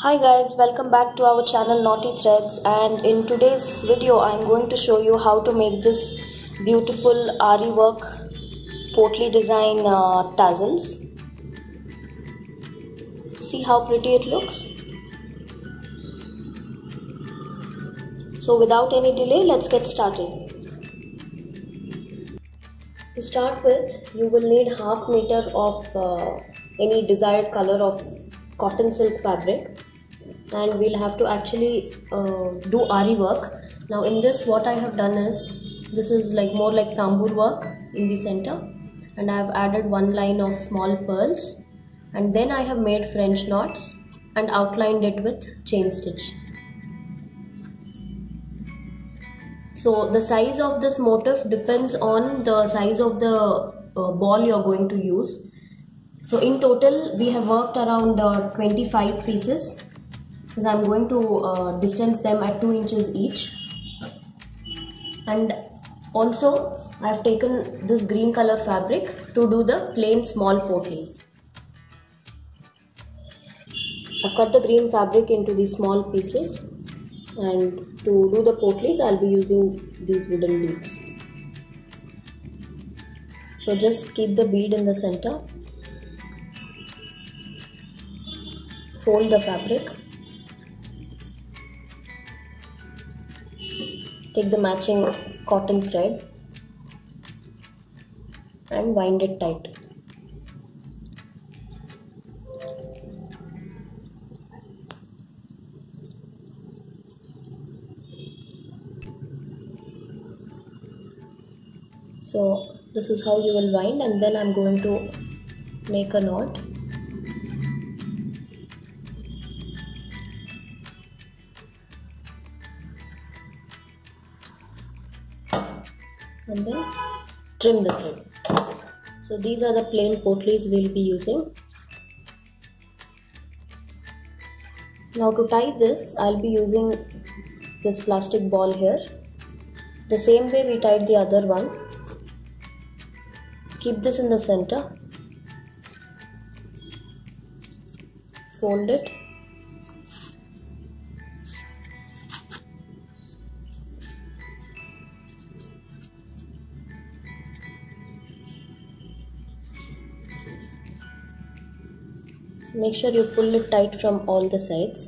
Hi guys, welcome back to our channel Naughty Threads, and in today's video I am going to show you how to make this beautiful Ari work portly design tassels. See how pretty it looks. So without any delay, let's get started. To start with, you will need half meter of any desired color of cotton silk fabric, and we'll have to actually do Ari work. Now in this, what I have done is, this is more like tambour work in the center, and I have added one line of small pearls, and then I have made French knots and outlined it with chain stitch. So the size of this motif depends on the size of the ball you are going to use. So in total we have worked around 25 pieces, because I am going to distance them at 2 inches each. And also I have taken this green color fabric to do the plain small portlies. I've cut the green fabric into these small pieces, and to do the portlies I'll be using these wooden beads. So just keep the bead in the center, fold the fabric, take the matching cotton thread and wind it tight. So this is how you will wind, and then I'm going to make a knot. And then trim the thread. So these are the plain portlies we'll be using. Now to tie this, I'll be using this plastic ball here. The same way we tied the other one. Keep this in the center, fold it, make sure you pull it tight from all the sides,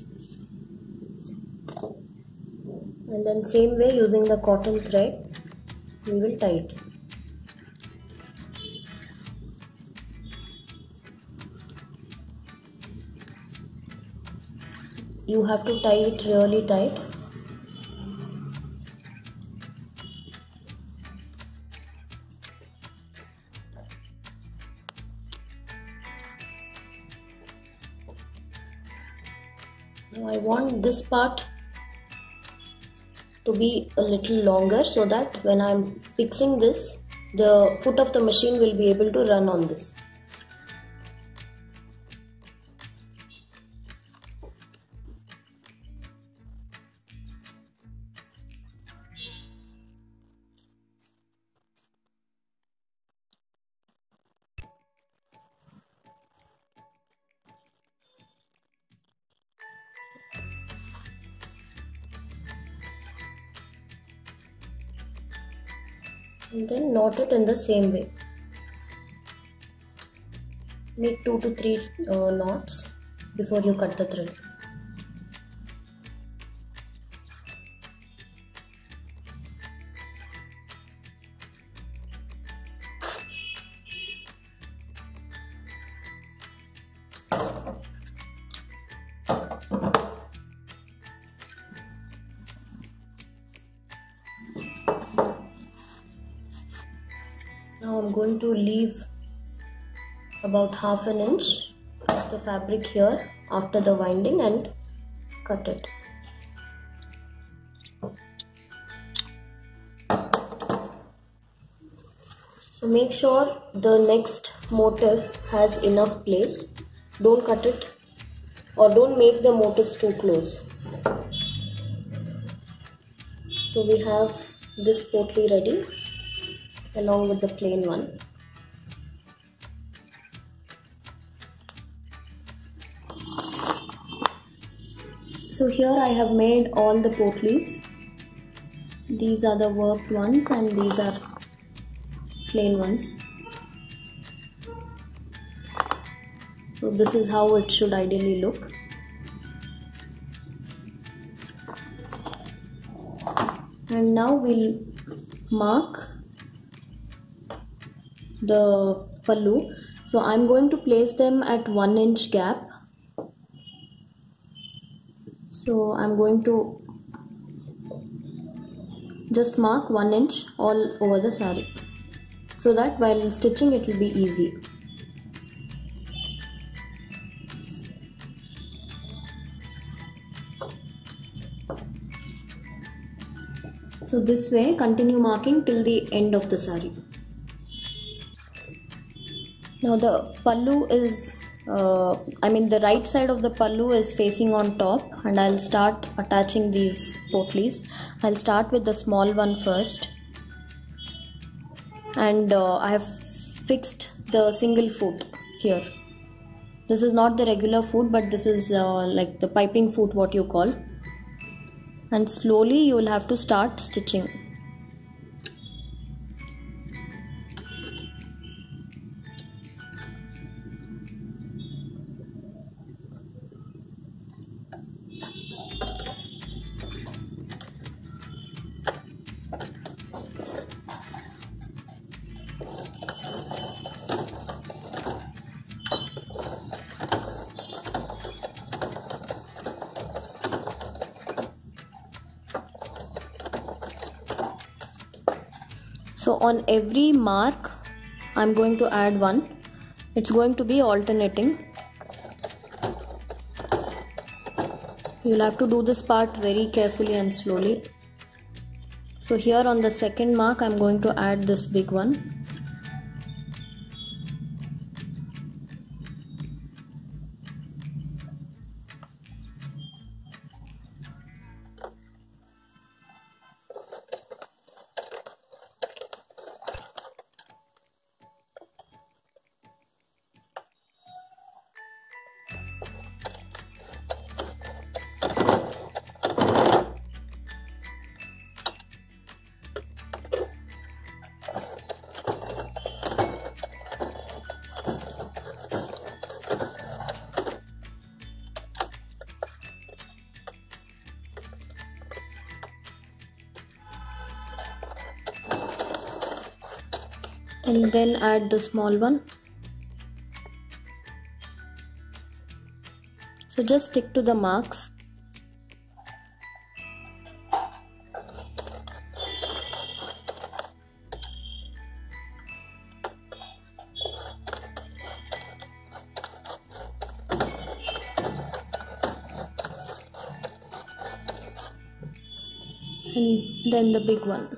and then same way using the cotton thread we will tie it. You have to tie it really tight. Now I want this part to be a little longer, so that when I'm fixing this, the foot of the machine will be able to run on this. And then knot it in the same way. Make 2 to 3 knots before you cut the thread. Now I'm going to leave about half an inch of the fabric here after the winding and cut it. So make sure the next motif has enough place. Don't cut it, or don't make the motifs too close. So we have this portly ready along with the plain one. So here I have made all the potlies. These are the worked ones and these are plain ones. So this is how it should ideally look. And now we'll mark the pallu. So I'm going to place them at 1 inch gap. So I'm going to just mark 1 inch all over the saree, so that while stitching it will be easy. So this way continue marking till the end of the saree. Now the pallu is the right side of the pallu is facing on top, and I'll start attaching these potlies. I'll start with the small one first, and I have fixed the single foot here. This is not the regular foot, but this is like the piping foot, what you call. And slowly you will have to start stitching. So on every mark I'm going to add one. It's going to be alternating. You'll have to do this part very carefully and slowly. So here on the second mark I'm going to add this big one. And then add the small one. So just stick to the marks. And then the big one.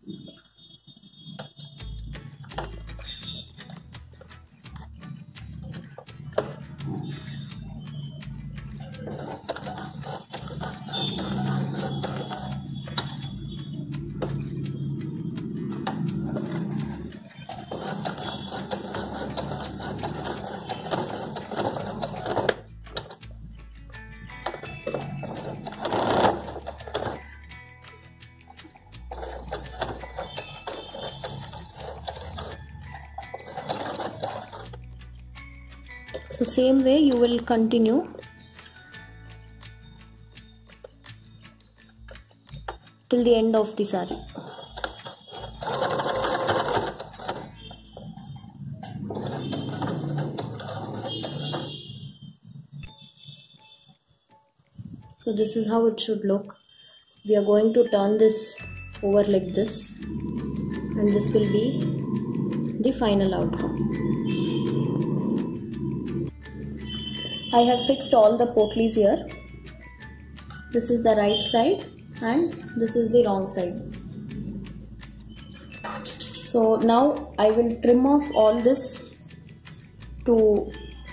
So same way you will continue till the end of the saree. So this is how it should look. We are going to turn this over like this, and this will be the final outcome. I have fixed all the potlies here. This is the right side and this is the wrong side. So now I will trim off all this to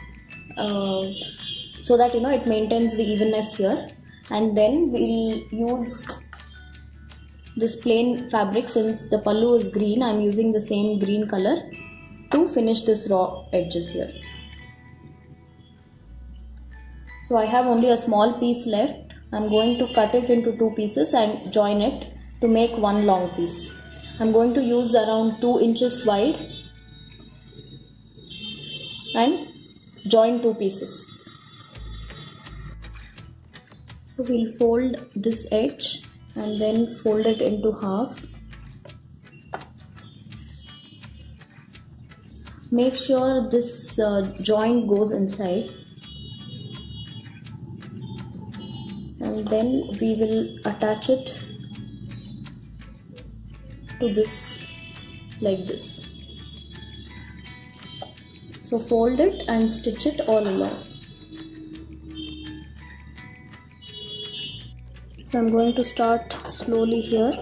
so that it maintains the evenness here, and then we'll use this plain fabric. Since the pallu is green, I'm using the same green color to finish this raw edges here. So I have only a small piece left, I'm going to cut it into 2 pieces and join it to make one long piece. I'm going to use around 2 inches wide and join 2 pieces. So we'll fold this edge and then fold it into half. Make sure this joint goes inside, and then we will attach it to this like this. So fold it and stitch it all along. So I'm going to start slowly here.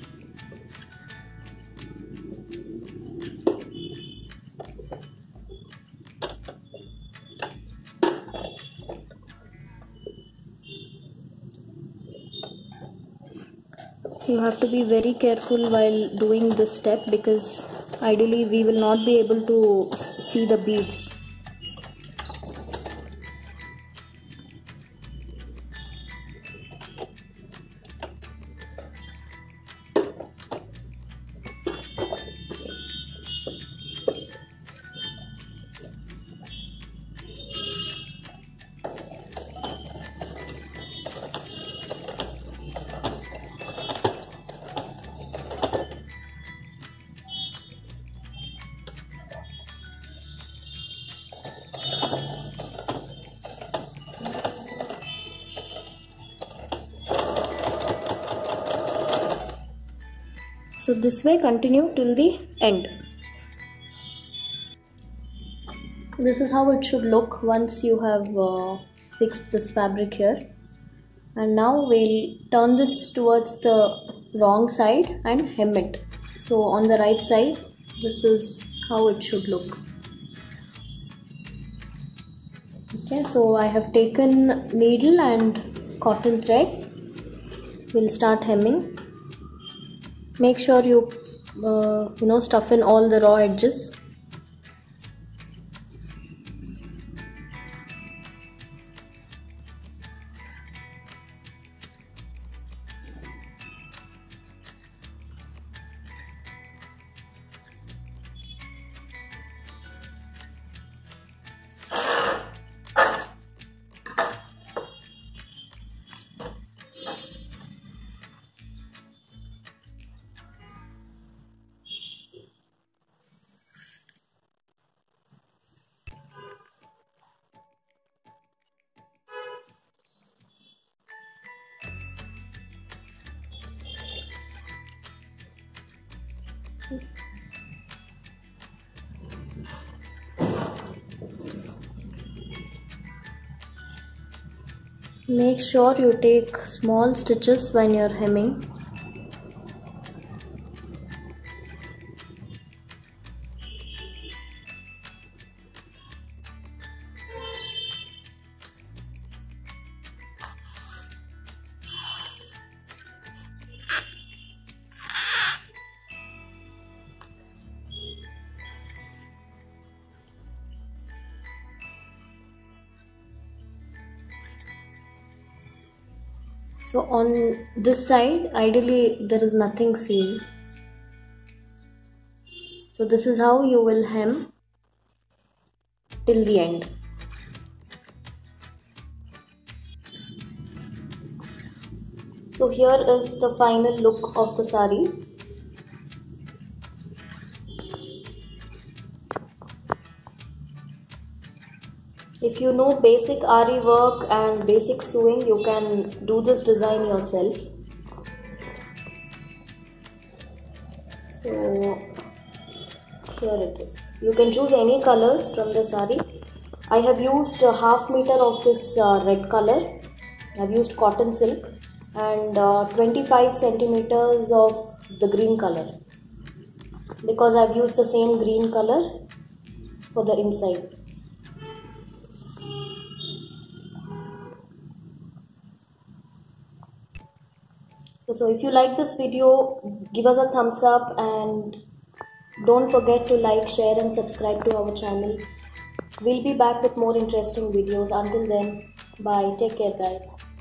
You have to be very careful while doing this step because ideally we will not be able to see the beads. So this way continue till the end. This is how it should look once you have fixed this fabric here. And now we'll turn this towards the wrong side and hem it. So on the right side, this is how it should look. Okay, so I have taken needle and cotton thread. We'll start hemming. Make sure you stuff in all the raw edges. Make sure you take small stitches when you're hemming. So on this side, ideally there is nothing seam. So this is how you will hem till the end. So here is the final look of the sari. If you know basic Ari work and basic sewing, you can do this design yourself. So here it is. You can choose any colors from the sari. I have used a half meter of this red color. I have used cotton silk and 25 centimeters of the green color, because I have used the same green color for the inside. So if you like this video, give us a thumbs up and don't forget to like, share and subscribe to our channel. We'll be back with more interesting videos. Until then, bye. Take care guys.